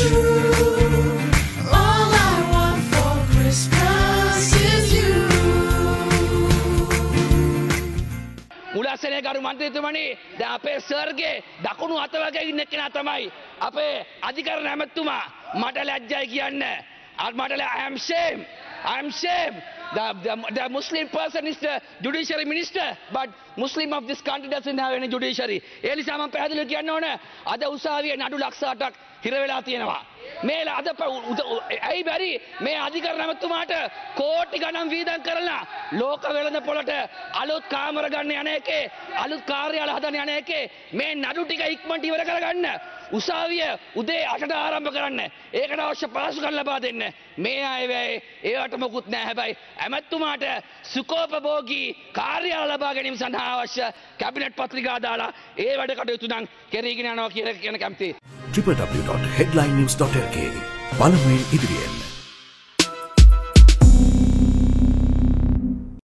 true. All I want for Christmas is you. මුලස්සනේ කරු මන්ත්‍රීතුමනි දැන් අපේ සර්ගේ දකුණු අත වගේ ඉන්න කෙනා තමයි අපේ අධිකරණ ඇමතුමා මට ලැජ්ජයි කියන්න. මට I am shame. The Muslim person is the judiciary minister, but Muslim of this country doesn't have any judiciary. ඒ නිසා මම පැහැදිලිව කියන්න ඕන අද උසාවියේ නඩු ලක්ෂ 8ක් හිර වෙලා තියෙනවා. මේ අද ඇයි බැරි මේ අධිකරණ ඇමතුමාට කෝටි ගණන් වීදම් කරලා ලෝක වෙළඳ පොළට අලුත් කාමර ගන්න යන එකේ අලුත් කාර්යාල හදන යන එකේ මේ නඩු ටික ඉක්මනට ඉවර කරගන්න උසාවිය උදේ 8ට ආරම්භ කරන්න. ඒකට අවශ්‍ය පහසුකම් ලබා දෙන්න. මේ අය වෙයි ඒවට මොකුත් නැහැ. හැබැයි ඇමතුමාට සුකෝපභෝගී කාර්යාල ලබා ගැනීම සඳහා අවශ්‍ය කැබිනට් පත්‍රිකා දාලා ඒ වැඩ කටයුතු නම් කෙරීගෙන යනවා කියන කැමතියි. www.headlinenews.lk බලමුවෙන් ඉදිරියෙන්